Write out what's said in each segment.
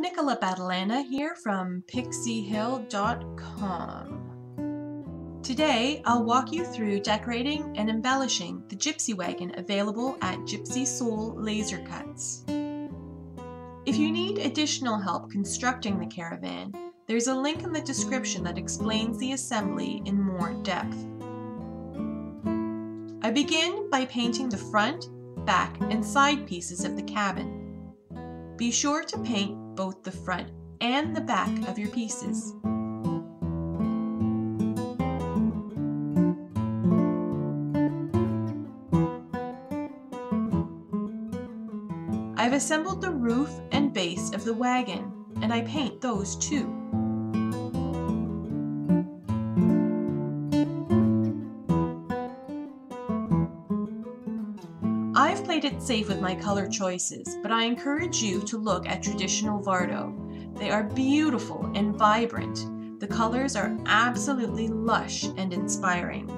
Nicola Battilana here from pixiehill.com. Today I'll walk you through decorating and embellishing the Gypsy wagon available at Gypsy Soul Laser Cuts. If you need additional help constructing the caravan, there's a link in the description that explains the assembly in more depth. I begin by painting the front, back, and side pieces of the cabin. Be sure to paint both the front and the back of your pieces. I've assembled the roof and base of the wagon, and I paint those too. I've played it safe with my color choices, but I encourage you to look at traditional Vardo. They are beautiful and vibrant. The colors are absolutely lush and inspiring.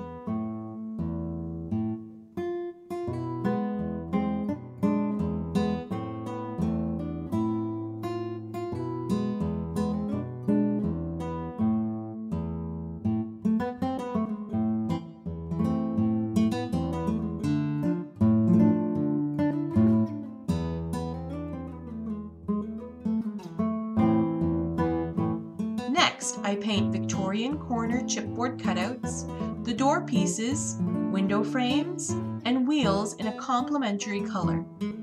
Next, I paint Victorian corner chipboard cutouts, the door pieces, window frames, and wheels in a complementary color.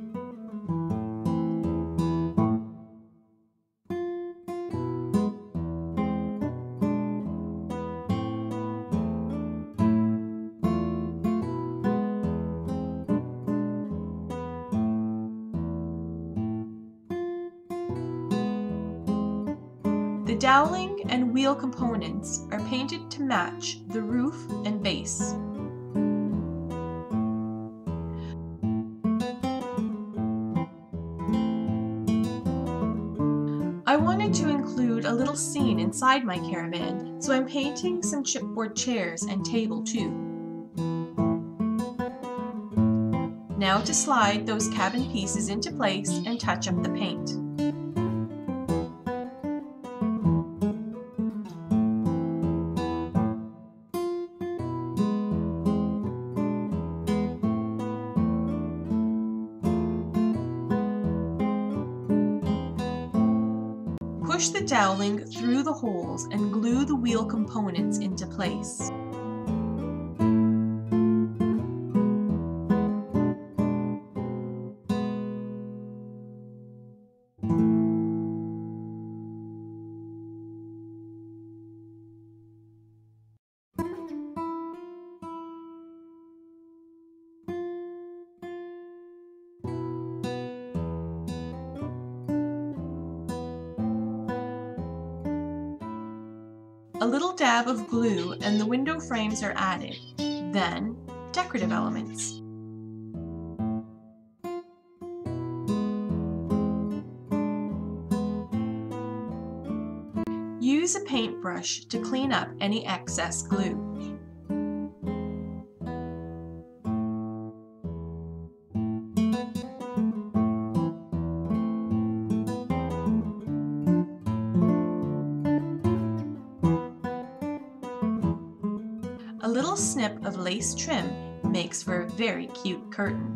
The dowling and wheel components are painted to match the roof and base. I wanted to include a little scene inside my caravan, so I'm painting some chipboard chairs and table too. Now to slide those cabin pieces into place and touch up the paint. Push the dowling through the holes and glue the wheel components into place. A little dab of glue and the window frames are added. Then, decorative elements. Use a paintbrush to clean up any excess glue. A little snip of lace trim makes for a very cute curtain.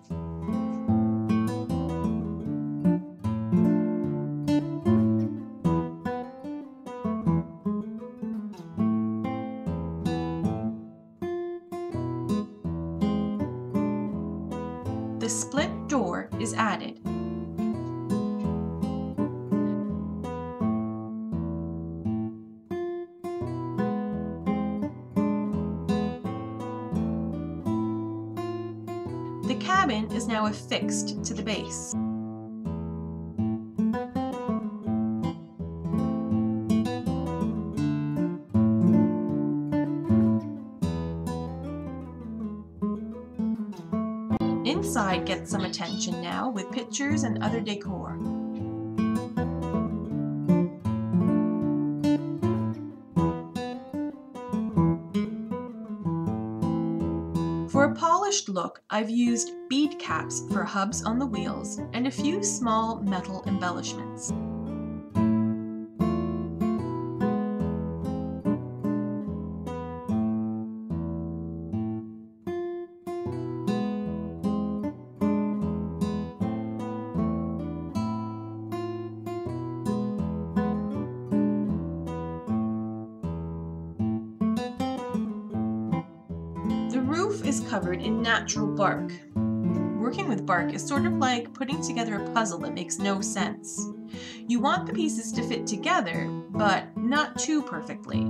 The split door is added. The cabin is now affixed to the base. Inside gets some attention now with pictures and other decor. For a polished look, I've used bead caps for hubs on the wheels and a few small metal embellishments. covered in natural bark. Working with bark is sort of like putting together a puzzle that makes no sense. You want the pieces to fit together, but not too perfectly.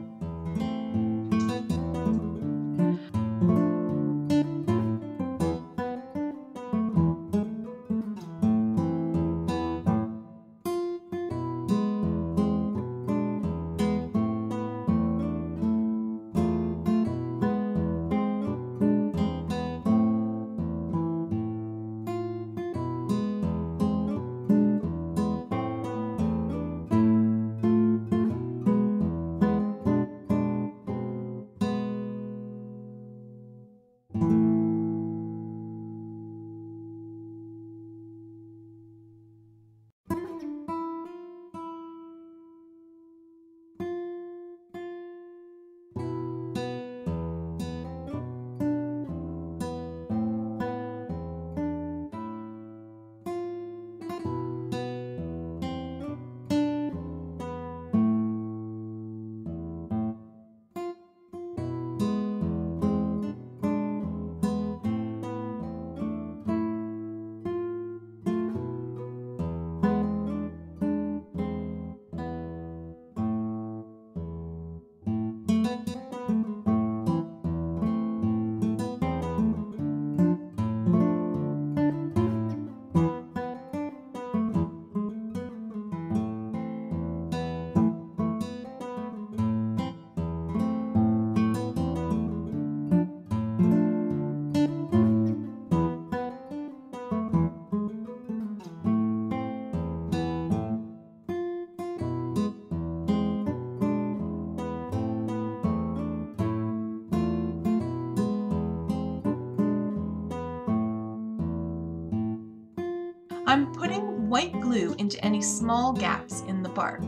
I'm putting white glue into any small gaps in the bark.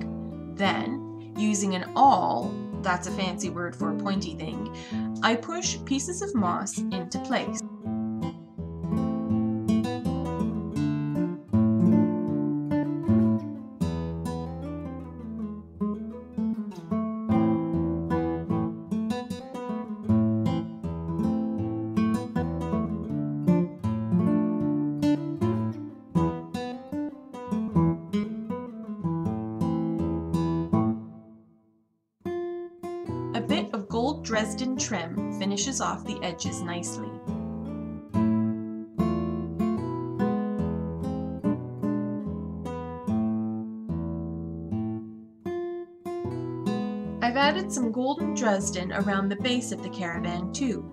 Then, using an awl, that's a fancy word for a pointy thing, I push pieces of moss into place. A bit of gold Dresden trim finishes off the edges nicely. I've added some golden Dresden around the base of the caravan too.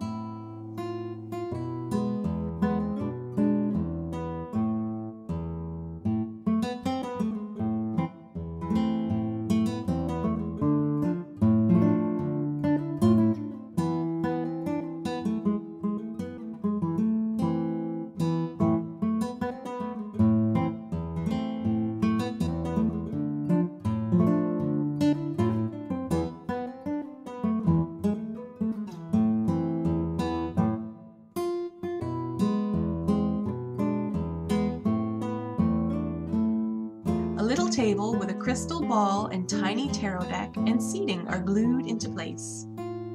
A little table with a crystal ball and tiny tarot deck and seating are glued into place.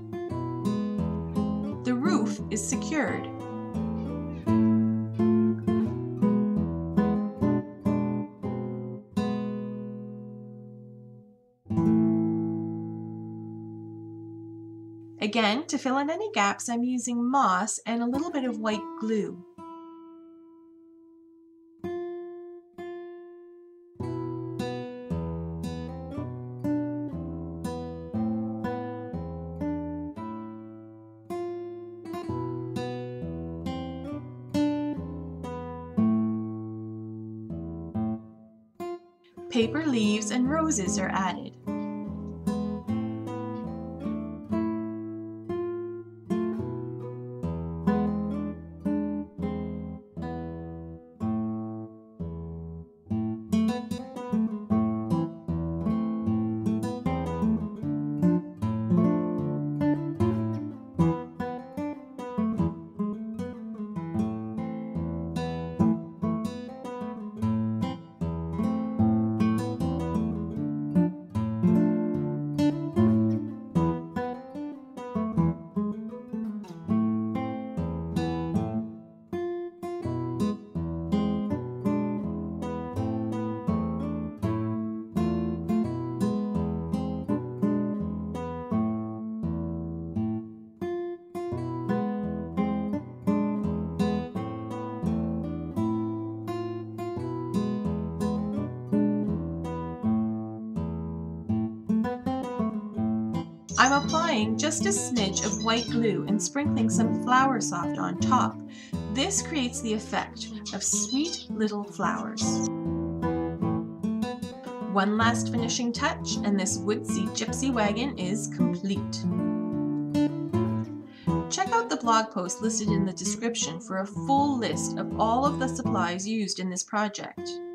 The roof is secured. Again, to fill in any gaps, I'm using moss and a little bit of white glue. Paper leaves and roses are added. I'm applying just a smidge of white glue and sprinkling some Flower Soft on top. This creates the effect of sweet little flowers. One last finishing touch and this Woodsy Gypsy Wagon is complete. Check out the blog post listed in the description for a full list of all of the supplies used in this project.